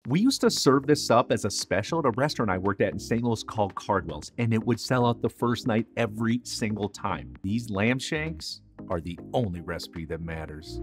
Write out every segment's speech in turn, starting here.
We used to serve this up as a special at a restaurant I worked at in St. Louis called Cardwell's, and it would sell out the first night every single time. These lamb shanks are the only recipe that matters.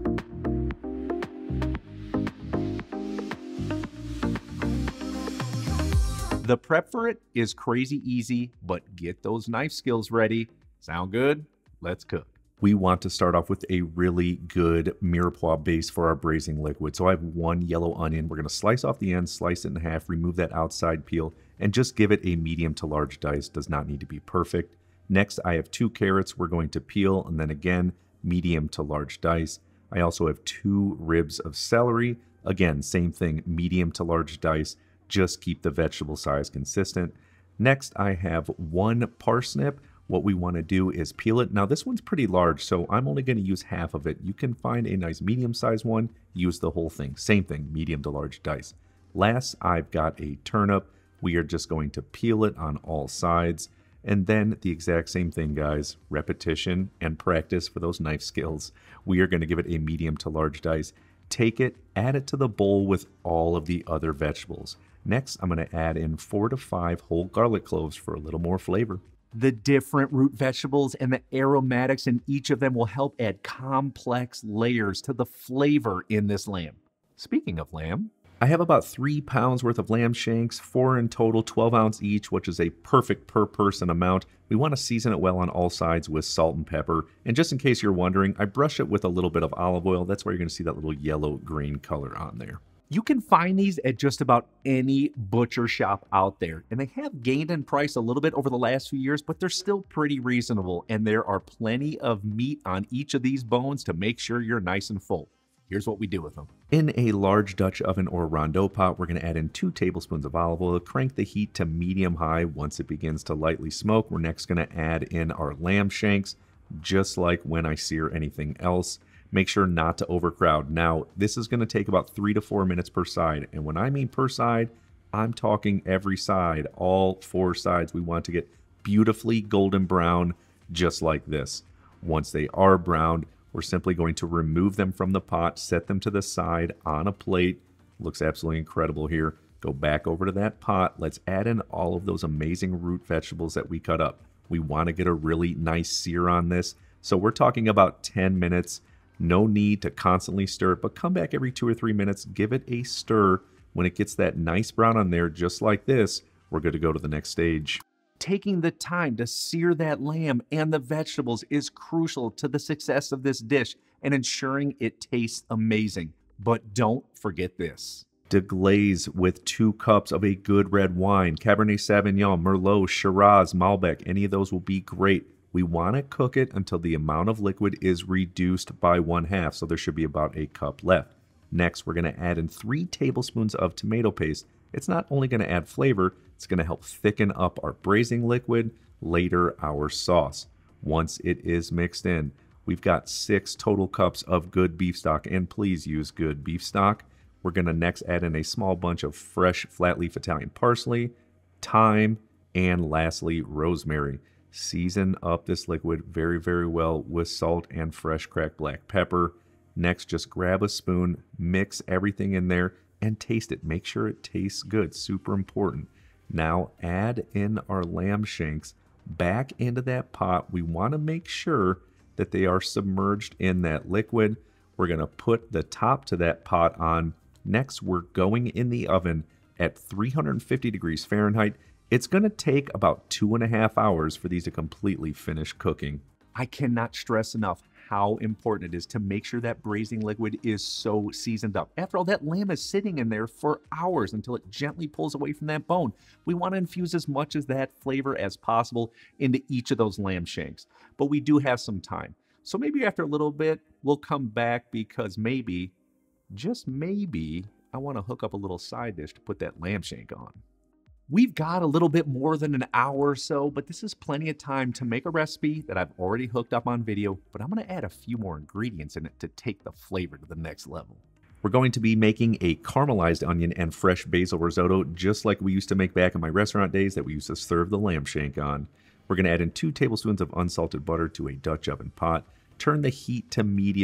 The prep for it is crazy easy, but get those knife skills ready. Sound good? Let's cook. We want to start off with a really good mirepoix base for our braising liquid. So I have one yellow onion. We're going to slice off the end, slice it in half, remove that outside peel, and just give it a medium to large dice. Does not need to be perfect. Next, I have 2 carrots. We're going to peel, and then again, medium to large dice. I also have 2 ribs of celery. Again, same thing, medium to large dice. Just keep the vegetable size consistent. Next, I have 1 parsnip. What we want to do is peel it. Now, this one's pretty large, so I'm only going to use half of it. You can find a nice medium-sized one, use the whole thing. Same thing, medium to large dice. Last, I've got a turnip. We are just going to peel it on all sides. And then the exact same thing, guys. Repetition and practice for those knife skills. We are going to give it a medium to large dice. Take it, add it to the bowl with all of the other vegetables. Next, I'm going to add in 4 to 5 whole garlic cloves for a little more flavor. The different root vegetables and the aromatics in each of them will help add complex layers to the flavor in this lamb. Speaking of lamb, I have about 3 pounds worth of lamb shanks, 4 in total, 12 ounce each, which is a perfect per person amount. We want to season it well on all sides with salt and pepper. And just in case you're wondering, I brush it with a little bit of olive oil. That's why you're going to see that little yellow-green color on there. You can find these at just about any butcher shop out there, and they have gained in price a little bit over the last few years, but they're still pretty reasonable, and there are plenty of meat on each of these bones to make sure you're nice and full. Here's what we do with them. In a large Dutch oven or rondeau pot, we're going to add in 2 tablespoons of olive oil, crank the heat to medium-high. Once it begins to lightly smoke, we're next going to add in our lamb shanks, just like when I sear anything else. Make sure not to overcrowd. Now, this is going to take about 3 to 4 minutes per side. And when I mean per side, I'm talking every side, all 4 sides. We want to get beautifully golden brown, just like this. Once they are browned, we're simply going to remove them from the pot, set them to the side on a plate. Looks absolutely incredible here. Go back over to that pot. Let's add in all of those amazing root vegetables that we cut up. We want to get a really nice sear on this. So we're talking about 10 minutes. No need to constantly stir it, but come back every 2 or 3 minutes, give it a stir. When it gets that nice brown on there, just like this, we're good to go to the next stage. Taking the time to sear that lamb and the vegetables is crucial to the success of this dish and ensuring it tastes amazing. But don't forget this. Deglaze with 2 cups of a good red wine. Cabernet Sauvignon, Merlot, Shiraz, Malbec, any of those will be great. We want to cook it until the amount of liquid is reduced by 1/2, so there should be about a cup left. Next, we're going to add in 3 tablespoons of tomato paste. It's not only going to add flavor, it's going to help thicken up our braising liquid, later our sauce. Once it is mixed in, we've got 6 total cups of good beef stock, and please use good beef stock. We're going to next add in a small bunch of fresh flat leaf Italian parsley, thyme, and lastly, rosemary. Season up this liquid very, very well with salt and fresh cracked black pepper. Next, just grab a spoon, mix everything in there, and taste it. Make sure it tastes good. Super important. Now, add in our lamb shanks back into that pot. We want to make sure that they are submerged in that liquid. We're going to put the top to that pot on. Next, we're going in the oven at 350 degrees Fahrenheit. It's going to take about 2.5 hours for these to completely finish cooking. I cannot stress enough how important it is to make sure that braising liquid is so seasoned up. After all, that lamb is sitting in there for hours until it gently pulls away from that bone. We want to infuse as much of that flavor as possible into each of those lamb shanks. But we do have some time. So maybe after a little bit, we'll come back because maybe, just maybe, I want to hook up a little side dish to put that lamb shank on. We've got a little bit more than an hour or so, but this is plenty of time to make a recipe that I've already hooked up on video, but I'm going to add a few more ingredients in it to take the flavor to the next level. We're going to be making a caramelized onion and fresh basil risotto, just like we used to make back in my restaurant days that we used to serve the lamb shank on. We're going to add in 2 tablespoons of unsalted butter to a Dutch oven pot. Turn the heat to medium.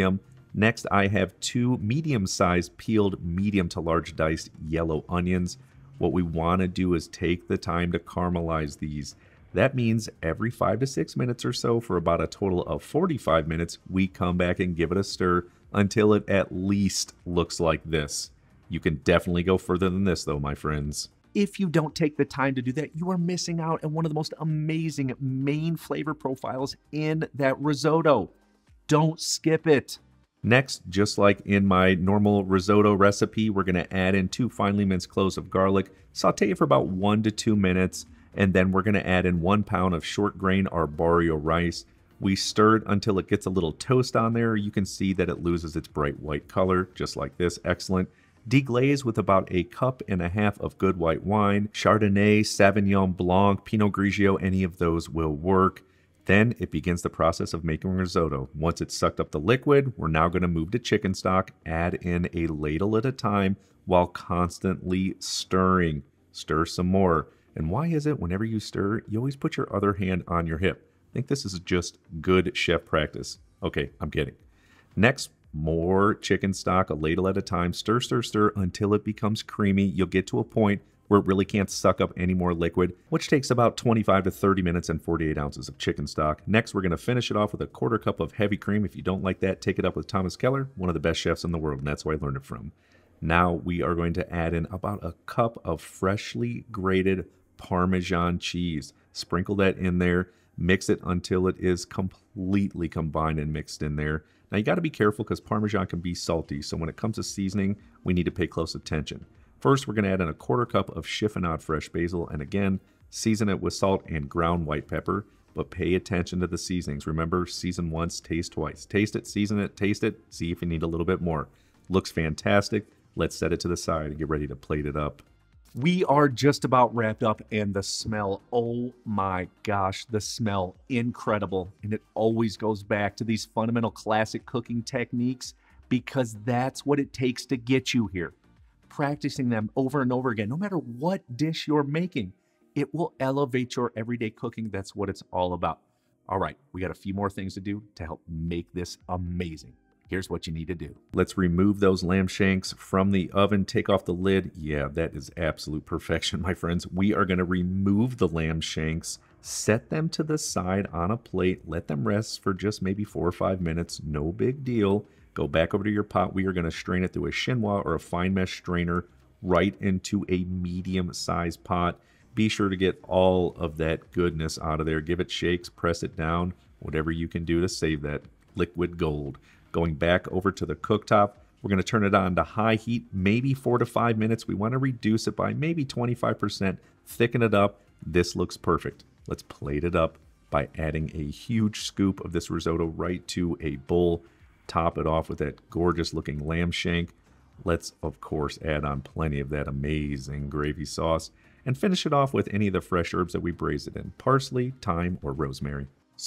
Next, I have 2 medium-sized peeled medium to large diced yellow onions. What we want to do is take the time to caramelize these. That means every 5 to 6 minutes or so for about a total of 45 minutes, we come back and give it a stir until it at least looks like this. You can definitely go further than this though, my friends. If you don't take the time to do that, you are missing out on one of the most amazing main flavor profiles in that risotto. Don't skip it. Next, just like in my normal risotto recipe, we're going to add in 2 finely minced cloves of garlic, saute it for about 1 to 2 minutes, and then we're going to add in 1 pound of short grain arborio rice. We stir it until it gets a little toast on there. You can see that it loses its bright white color, just like this. Excellent. Deglaze with about 1.5 cups of good white wine. Chardonnay, Sauvignon Blanc, Pinot Grigio, any of those will work. Then it begins the process of making risotto. Once it's sucked up the liquid, we're now going to move to chicken stock, add in a ladle at a time while constantly stirring. Stir some more. And why is it whenever you stir, you always put your other hand on your hip? I think this is just good chef practice. Okay, I'm kidding. Next, more chicken stock, a ladle at a time. Stir, stir, stir until it becomes creamy. You'll get to a point where it really can't suck up any more liquid, which takes about 25 to 30 minutes and 48 ounces of chicken stock. Next, we're going to finish it off with a 1/4 cup of heavy cream. If you don't like that, take it up with Thomas Keller, one of the best chefs in the world, and that's where I learned it from. Now we are going to add in about 1 cup of freshly grated Parmesan cheese. Sprinkle that in there, mix it until it is completely combined and mixed in there. Now you got to be careful because Parmesan can be salty, so when it comes to seasoning, we need to pay close attention. First, we're going to add in a 1/4 cup of chiffonade fresh basil, and again, season it with salt and ground white pepper, but pay attention to the seasonings. Remember, season once, taste twice. Taste it, season it, taste it, see if you need a little bit more. Looks fantastic. Let's set it to the side and get ready to plate it up. We are just about wrapped up, and the smell, oh my gosh, the smell, incredible. And it always goes back to these fundamental classic cooking techniques because that's what it takes to get you here. Practicing them over and over again, no matter what dish you're making, it will elevate your everyday cooking. That's what it's all about. All right, we got a few more things to do to help make this amazing. Here's what you need to do. Let's remove those lamb shanks from the oven. Take off the lid. Yeah, that is absolute perfection, my friends. We are going to remove the lamb shanks, set them to the side on a plate, let them rest for just maybe 4 or 5 minutes. No big deal. Go back over to your pot. We are going to strain it through a chinois or a fine mesh strainer right into a medium-sized pot. Be sure to get all of that goodness out of there. Give it shakes, press it down, whatever you can do to save that liquid gold. Going back over to the cooktop, we're going to turn it on to high heat, maybe 4 to 5 minutes. We want to reduce it by maybe 25%, thicken it up. This looks perfect. Let's plate it up by adding a huge scoop of this risotto right to a bowl. Top it off with that gorgeous looking lamb shank. Let's, of course, add on plenty of that amazing gravy sauce and finish it off with any of the fresh herbs that we braised it in. Parsley, thyme, or rosemary.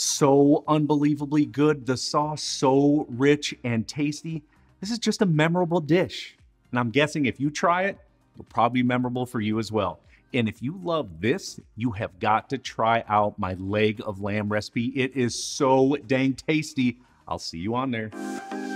So unbelievably good. The sauce so rich and tasty. This is just a memorable dish. And I'm guessing if you try it, it'll probably be memorable for you as well. And if you love this, you have got to try out my leg of lamb recipe. It is so dang tasty. I'll see you on there.